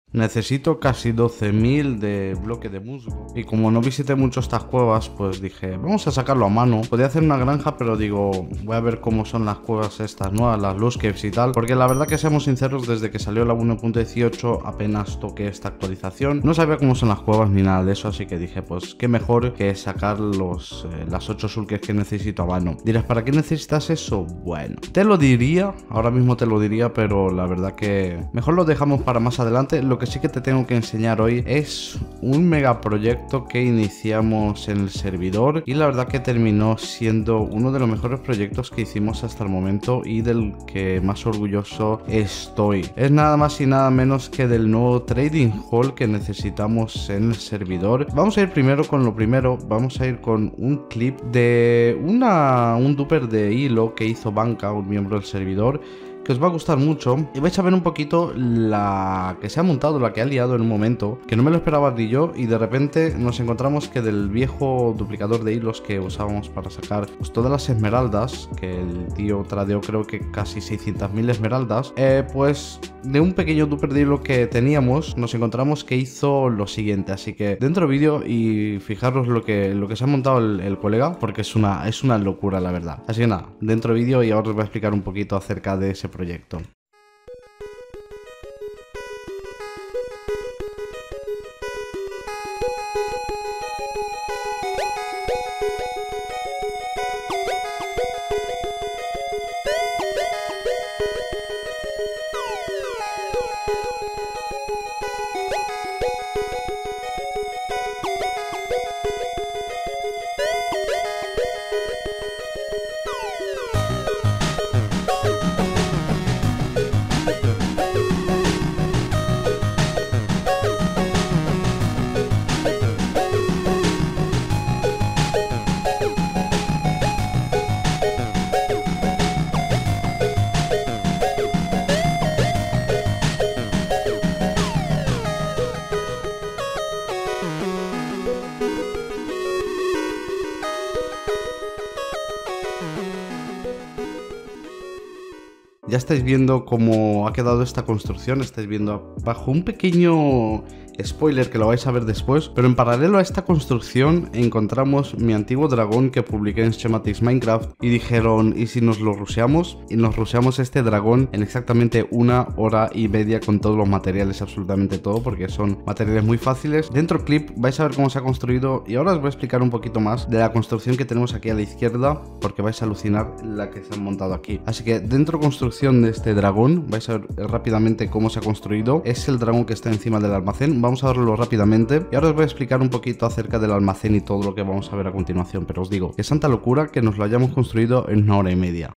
Necesito casi 12.000 de bloque de musgo. Y como no visité mucho estas cuevas, pues dije, vamos a sacarlo a mano. Podía hacer una granja, pero digo, voy a ver cómo son las cuevas estas nuevas, las Lost Caves y tal. Porque la verdad que seamos sinceros, desde que salió la 1.18 apenas toqué esta actualización. No sabía cómo son las cuevas ni nada de eso, así que dije, pues qué mejor que sacar las 8 sulques que necesito a mano. Dirás, ¿para qué necesitas eso? Bueno, te lo diría, ahora mismo te lo diría, pero la verdad que mejor lo dejamos para más adelante. Lo que sí que te tengo que enseñar hoy es un megaproyecto que iniciamos en el servidor y la verdad que terminó siendo uno de los mejores proyectos que hicimos hasta el momento y del que más orgulloso estoy. Es nada más y nada menos que del nuevo trading hall que necesitamos en el servidor. Vamos a ir primero con lo primero, vamos a ir con un clip de un duper de hilo que hizo Banca, un miembro del servidor, que os va a gustar mucho y vais a ver un poquito la que se ha montado, la que ha liado en un momento, que no me lo esperaba ni yo, y de repente nos encontramos que del viejo duplicador de hilos que usábamos para sacar pues todas las esmeraldas, que el tío tradeó creo que casi 600.000 esmeraldas, pues de un pequeño duper de hilo que teníamos nos encontramos que hizo lo siguiente. Así que dentro vídeo y fijaros lo que se ha montado el colega, porque es una locura la verdad. Así que nada, dentro vídeo y ahora os voy a explicar un poquito acerca de ese proyecto. Ya estáis viendo cómo ha quedado esta construcción, estáis viendo bajo un pequeño spoiler que lo vais a ver después, pero en paralelo a esta construcción encontramos mi antiguo dragón que publiqué en Schematics Minecraft y dijeron, ¿y si nos lo rusheamos? Y nos rusheamos este dragón en exactamente 1 hora y media con todos los materiales, absolutamente todo, porque son materiales muy fáciles. Dentro del clip vais a ver cómo se ha construido y ahora os voy a explicar un poquito más de la construcción que tenemos aquí a la izquierda, porque vais a alucinar la que se han montado aquí. Así que dentro construcción de este dragón, vais a ver rápidamente cómo se ha construido. Es el dragón que está encima del almacén. Vamos a verlo rápidamente y ahora os voy a explicar un poquito acerca del almacén y todo lo que vamos a ver a continuación, pero os digo, es santa locura que nos lo hayamos construido en 1 hora y media.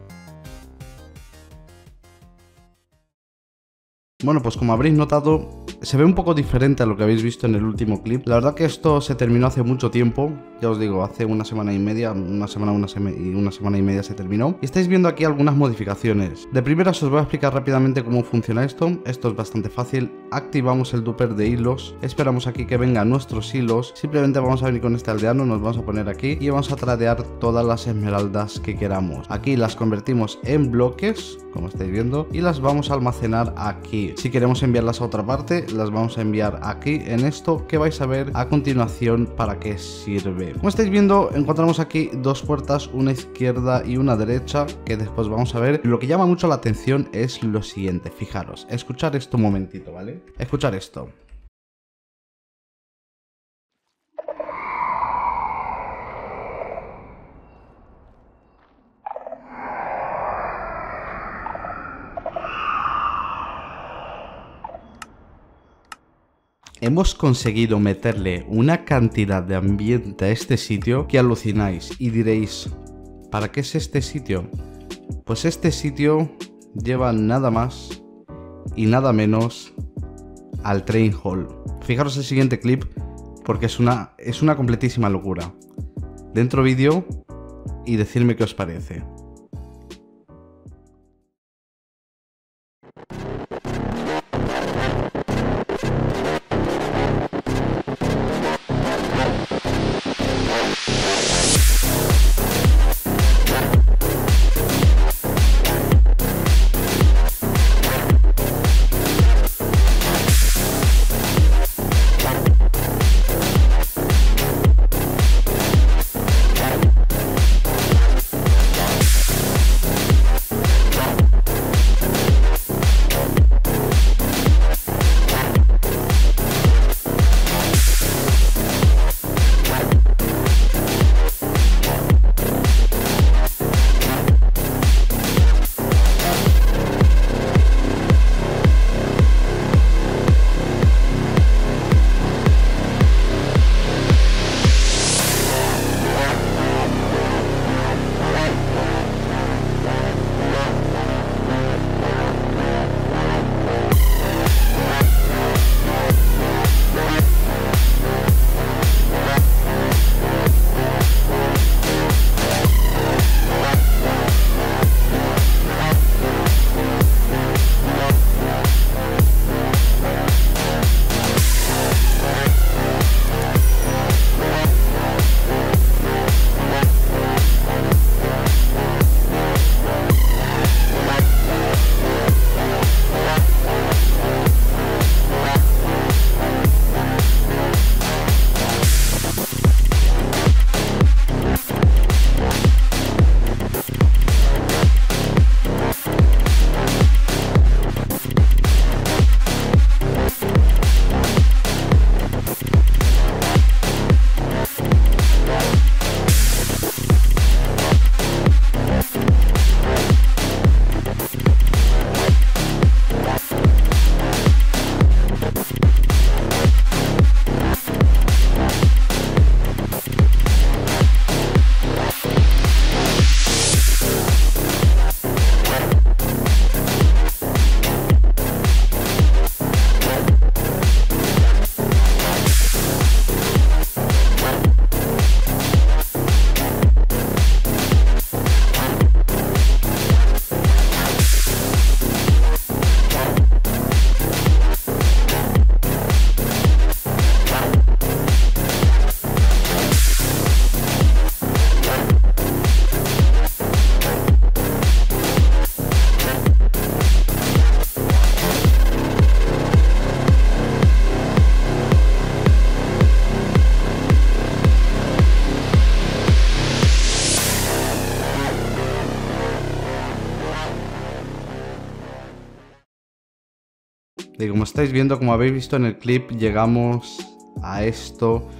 Bueno, pues como habréis notado, se ve un poco diferente a lo que habéis visto en el último clip. La verdad que esto se terminó hace mucho tiempo, ya os digo, hace una semana y media, una semana y media se terminó. Y estáis viendo aquí algunas modificaciones. De primeras os voy a explicar rápidamente cómo funciona esto. Esto es bastante fácil. Activamos el duper de hilos, esperamos aquí que vengan nuestros hilos, simplemente vamos a venir con este aldeano, nos vamos a poner aquí y vamos a tradear todas las esmeraldas que queramos. Aquí las convertimos en bloques, como estáis viendo, y las vamos a almacenar aquí. Si queremos enviarlas a otra parte, las vamos a enviar aquí en esto, que vais a ver a continuación para qué sirve. Como estáis viendo, encontramos aquí dos puertas, una izquierda y una derecha, que después vamos a ver. Lo que llama mucho la atención es lo siguiente, fijaros, escuchar esto un momentito, ¿vale? Escuchar esto. Hemos conseguido meterle una cantidad de ambiente a este sitio que alucináis y diréis, ¿para qué es este sitio? Pues este sitio lleva nada más y nada menos al Train Hall. Fijaros el siguiente clip porque es una completísima locura. Dentro vídeo y decidme qué os parece. Y como estáis viendo, como habéis visto en el clip, llegamos a esto.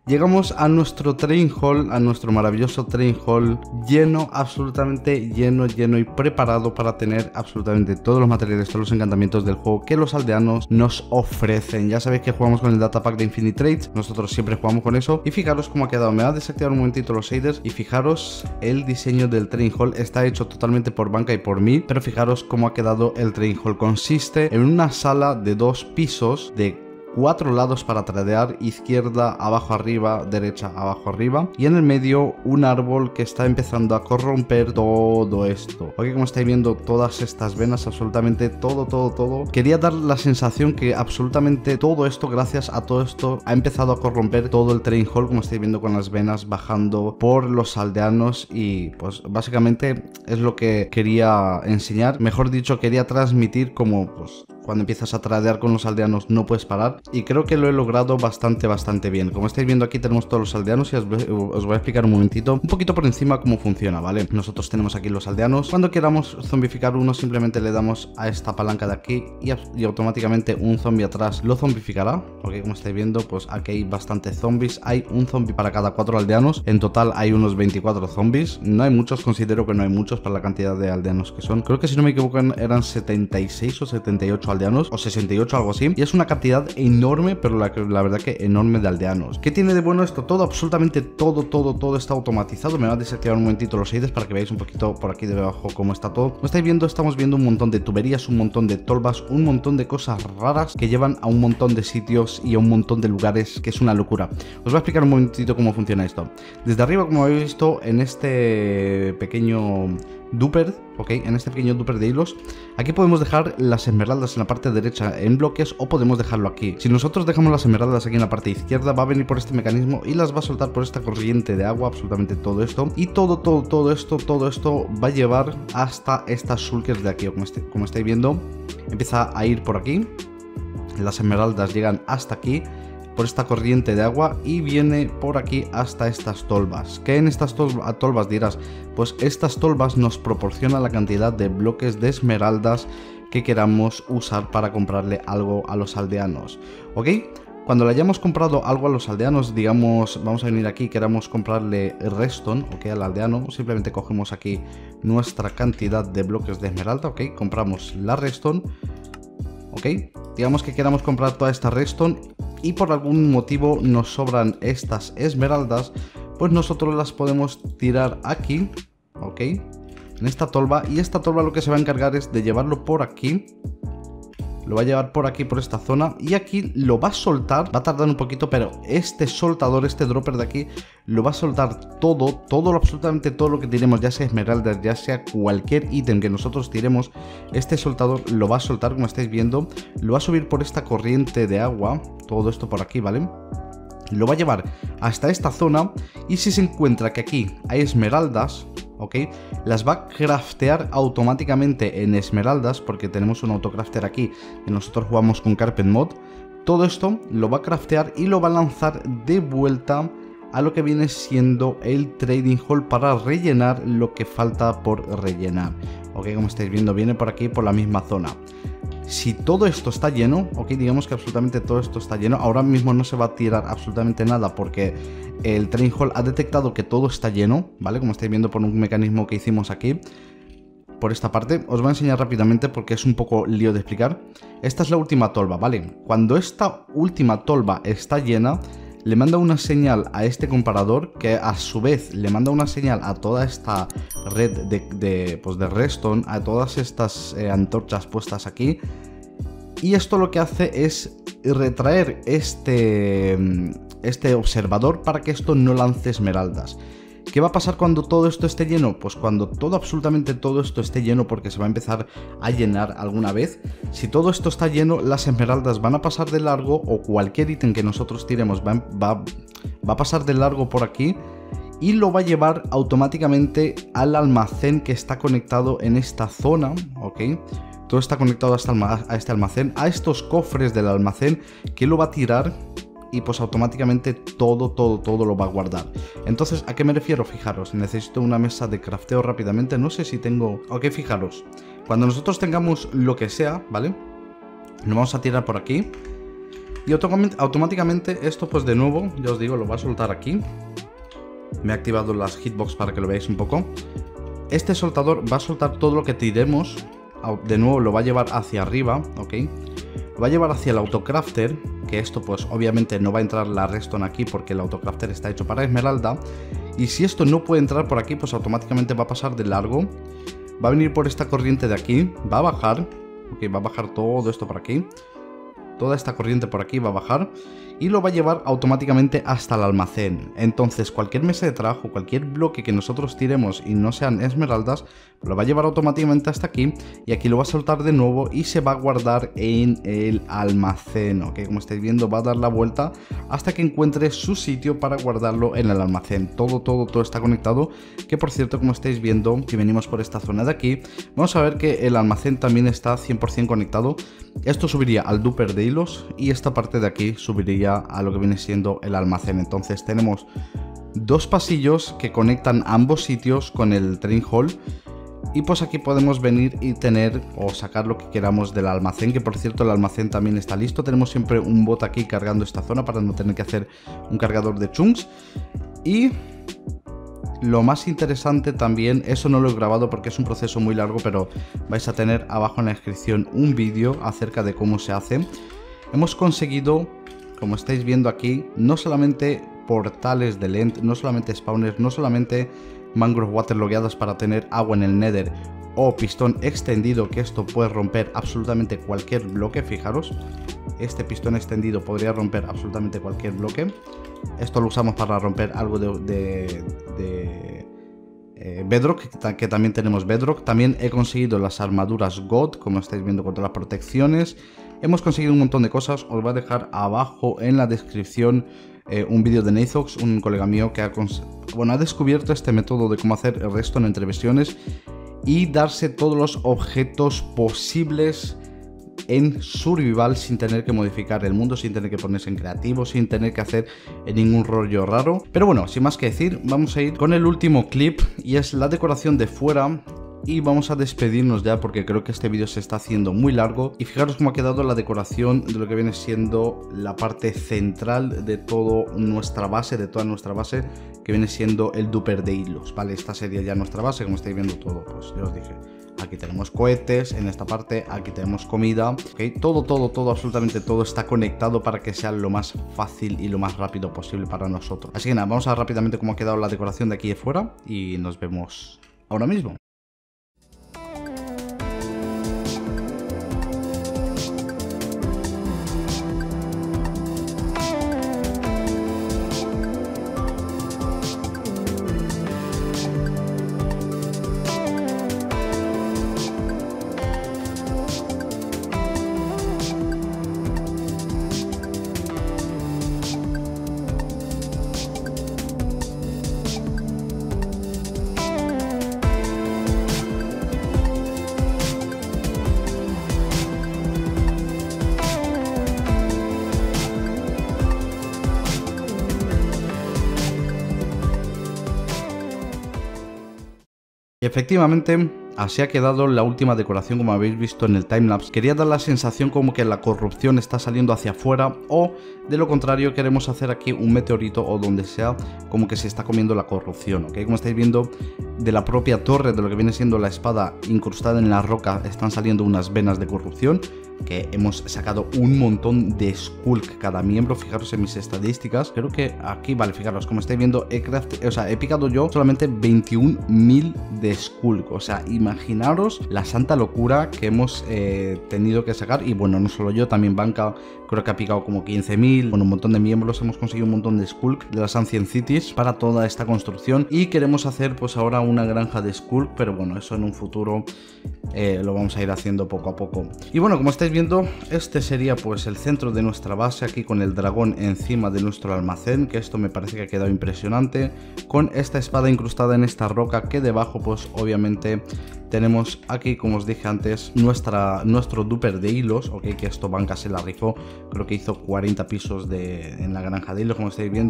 llegamos a nuestro train hall, a nuestro maravilloso train hall lleno, absolutamente lleno y preparado para tener absolutamente todos los materiales, todos los encantamientos del juego que los aldeanos nos ofrecen. Ya sabéis que jugamos con el data pack de Infinite Trades, nosotros siempre jugamos con eso. Y fijaros cómo ha quedado. Me va a desactivar un momentito los shaders y fijaros el diseño del train hall. Está hecho totalmente por Banca y por mí, pero fijaros cómo ha quedado el train hall. Consiste en una sala de 2 pisos de 4 lados para tradear: izquierda, abajo, arriba, derecha, abajo, arriba, y en el medio un árbol que está empezando a corromper todo esto. Ok, como estáis viendo, todas estas venas, absolutamente todo. Quería dar la sensación que absolutamente todo esto, gracias a todo esto, ha empezado a corromper todo el train hall, como estáis viendo con las venas bajando por los aldeanos. Y pues básicamente es lo que quería enseñar, mejor dicho, quería transmitir. Como pues cuando empiezas a tradear con los aldeanos no puedes parar, y creo que lo he logrado bastante bien. Como estáis viendo, aquí tenemos todos los aldeanos y os voy a explicar un momentito, un poquito por encima, cómo funciona, ¿vale? Nosotros tenemos aquí los aldeanos. Cuando queramos zombificar uno, simplemente le damos a esta palanca de aquí y automáticamente un zombie atrás lo zombificará. Ok, como estáis viendo, pues aquí hay bastantes zombies, hay un zombie para cada 4 aldeanos, en total hay unos 24 zombies. No hay muchos, considero que no hay muchos para la cantidad de aldeanos que son. Creo que, si no me equivoco, eran 76 o 78 aldeanos, o 68, algo así, y es una cantidad enorme, pero la verdad que enorme de aldeanos. ¿Qué tiene de bueno esto? Todo, absolutamente todo está automatizado. Me va a desactivar un momentito los shaders para que veáis un poquito por aquí debajo cómo está todo. Como estáis viendo, estamos viendo un montón de tuberías, un montón de tolvas, un montón de cosas raras que llevan a un montón de sitios y a un montón de lugares, que es una locura. Os voy a explicar un momentito cómo funciona esto. Desde arriba, como habéis visto en este pequeño duper, ok, en este pequeño duper de hilos, aquí podemos dejar las esmeraldas en la parte derecha en bloques, o podemos dejarlo aquí. Si nosotros dejamos las esmeraldas aquí en la parte izquierda, va a venir por este mecanismo y las va a soltar por esta corriente de agua, absolutamente todo esto, y todo esto va a llevar hasta estas shulkers de aquí. Como estáis viendo, empieza a ir por aquí, las esmeraldas llegan hasta aquí por esta corriente de agua y viene por aquí hasta estas tolvas. ¿Qué en estas tolvas dirás? Pues estas tolvas nos proporcionan la cantidad de bloques de esmeraldas que queramos usar para comprarle algo a los aldeanos. ¿Ok? Cuando le hayamos comprado algo a los aldeanos, digamos, vamos a venir aquí, queramos comprarle redstone, ok, al aldeano, simplemente cogemos aquí nuestra cantidad de bloques de esmeralda, ok, compramos la redstone, ok, digamos que queramos comprar toda esta redstone y por algún motivo nos sobran estas esmeraldas, pues nosotros las podemos tirar aquí, ok, en esta tolva, y esta tolva lo que se va a encargar es de llevarlo por aquí. Lo va a llevar por aquí, por esta zona, y aquí lo va a soltar. Va a tardar un poquito, pero este soltador, este dropper de aquí, lo va a soltar todo, absolutamente todo lo que tiremos, ya sea esmeraldas, ya sea cualquier ítem que nosotros tiremos. Este soltador lo va a soltar, como estáis viendo. Lo va a subir por esta corriente de agua, todo esto por aquí, ¿vale? Lo va a llevar hasta esta zona, y si se encuentra que aquí hay esmeraldas, ok, las va a craftear automáticamente en esmeraldas, porque tenemos un autocrafter aquí y nosotros jugamos con Carpet Mod. Todo esto lo va a craftear y lo va a lanzar de vuelta a lo que viene siendo el trading hall para rellenar lo que falta por rellenar. Ok, como estáis viendo, viene por aquí, por la misma zona. Si todo esto está lleno, ok, digamos que absolutamente todo esto está lleno, ahora mismo no se va a tirar absolutamente nada porque el train hall ha detectado que todo está lleno, ¿vale? Como estáis viendo por un mecanismo que hicimos aquí, por esta parte. Os voy a enseñar rápidamente porque es un poco lío de explicar. Esta es la última tolva, ¿vale? Cuando esta última tolva está llena, le manda una señal a este comparador, que a su vez le manda una señal a toda esta red de redstone, a todas estas antorchas puestas aquí. Y esto lo que hace es retraer este observador para que esto no lance esmeraldas. ¿Qué va a pasar cuando todo esto esté lleno? Pues cuando absolutamente todo esto esté lleno, porque se va a empezar a llenar alguna vez. Si todo esto está lleno, las esmeraldas van a pasar de largo, o cualquier ítem que nosotros tiremos va a pasar de largo por aquí, y lo va a llevar automáticamente al almacén que está conectado en esta zona, ¿ok? Todo está conectado a este almacén, a estos cofres del almacén, que lo va a tirar. Y pues automáticamente todo lo va a guardar. Entonces, ¿a qué me refiero? Fijaros, necesito una mesa de crafteo rápidamente. No sé si tengo... Ok, fijaros, cuando nosotros tengamos lo que sea, ¿vale? Lo vamos a tirar por aquí. Y automáticamente esto pues de nuevo, ya os digo, lo va a soltar aquí. Me he activado las hitbox para que lo veáis un poco. Este soltador va a soltar todo lo que tiremos. De nuevo lo va a llevar hacia arriba, ¿ok? Lo va a llevar hacia el autocrafter, que esto pues obviamente no va a entrar la redstone aquí porque el autocrafter está hecho para esmeralda. Y si esto no puede entrar por aquí, pues automáticamente va a pasar de largo. Va a venir por esta corriente de aquí, va a bajar, ok, va a bajar todo esto por aquí. Toda esta corriente por aquí va a bajar y lo va a llevar automáticamente hasta el almacén. Entonces cualquier mesa de trabajo, cualquier bloque que nosotros tiremos y no sean esmeraldas, lo va a llevar automáticamente hasta aquí y aquí lo va a soltar de nuevo y se va a guardar en el almacén, ¿ok? Como estáis viendo, va a dar la vuelta hasta que encuentre su sitio para guardarlo en el almacén. Todo está conectado, que por cierto, como estáis viendo, si venimos por esta zona de aquí, vamos a ver que el almacén también está 100% conectado. Esto subiría al duper de hilos y esta parte de aquí subiría a lo que viene siendo el almacén. Entonces tenemos dos pasillos que conectan ambos sitios con el train hall. Y pues aquí podemos venir y tener o sacar lo que queramos del almacén, que por cierto el almacén también está listo. Tenemos siempre un bot aquí cargando esta zona para no tener que hacer un cargador de chunks. Y lo más interesante también, eso no lo he grabado porque es un proceso muy largo, pero vais a tener abajo en la descripción un vídeo acerca de cómo se hace. Hemos conseguido, como estáis viendo aquí, no solamente portales de Lent, no solamente spawners, no solamente mangrove waterlogueadas para tener agua en el nether o pistón extendido, que esto puede romper absolutamente cualquier bloque. Fijaros, este pistón extendido podría romper absolutamente cualquier bloque. Esto lo usamos para romper algo de bedrock, que también tenemos bedrock. También he conseguido las armaduras God, como estáis viendo, con todas las protecciones. Hemos conseguido un montón de cosas. Os voy a dejar abajo en la descripción un vídeo de Nathox, un colega mío que ha descubierto este método de cómo hacer el redstone entre versiones y darse todos los objetos posibles en survival sin tener que modificar el mundo, sin tener que ponerse en creativo, sin tener que hacer ningún rollo raro. Pero bueno, sin más que decir, vamos a ir con el último clip y es la decoración de fuera. Y vamos a despedirnos ya porque creo que este vídeo se está haciendo muy largo. Y fijaros cómo ha quedado la decoración de lo que viene siendo la parte central de toda nuestra base, que viene siendo el duper de hilos, ¿vale? Esta sería ya nuestra base, como estáis viendo todo, pues ya os dije. Aquí tenemos cohetes, en esta parte, aquí tenemos comida, ¿ok? Todo, absolutamente todo está conectado para que sea lo más fácil y lo más rápido posible para nosotros. Así que nada, vamos a ver rápidamente cómo ha quedado la decoración de aquí de fuera y nos vemos ahora mismo. Y efectivamente, así ha quedado la última decoración, como habéis visto en el timelapse. Quería dar la sensación como que la corrupción está saliendo hacia afuera, o de lo contrario queremos hacer aquí un meteorito o donde sea como que se está comiendo la corrupción, ¿ok? Como estáis viendo, de la propia torre, de lo que viene siendo la espada incrustada en la roca, están saliendo unas venas de corrupción, que hemos sacado un montón de skulk cada miembro. Fijaros en mis estadísticas, creo que aquí, vale, fijaros, como estáis viendo, he picado yo solamente 21.000 de skulk. O sea, imaginaros la santa locura que hemos tenido que sacar. Y bueno, no solo yo, también Banca creo que ha picado como 15.000. Bueno, un montón de miembros, hemos conseguido un montón de skulk de las Ancient Cities para toda esta construcción. Y queremos hacer pues ahora una granja de skulk, pero bueno, eso en un futuro lo vamos a ir haciendo poco a poco. Y bueno, como estáis viendo, este sería pues el centro de nuestra base, aquí con el dragón encima de nuestro almacén, que esto me parece que ha quedado impresionante, con esta espada incrustada en esta roca, que debajo pues obviamente tenemos aquí, como os dije antes, nuestro duper de hilos, ok, que esto Banca se la rifó, creo que hizo 40 pisos en la granja de hilos, como estáis viendo.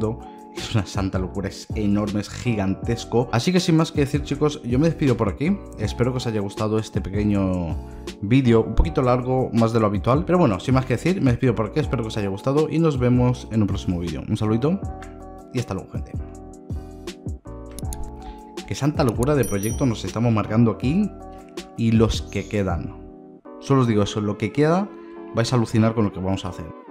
Es una santa locura, es enorme, es gigantesco. Así que sin más que decir, chicos, yo me despido por aquí. Espero que os haya gustado este pequeño vídeo, un poquito largo, más de lo habitual. Pero bueno, sin más que decir, me despido por aquí. Espero que os haya gustado y nos vemos en un próximo vídeo. Un saludito y hasta luego, gente. Qué santa locura de proyecto nos estamos marcando aquí y los que quedan. Solo os digo eso, lo que queda vais a alucinar con lo que vamos a hacer.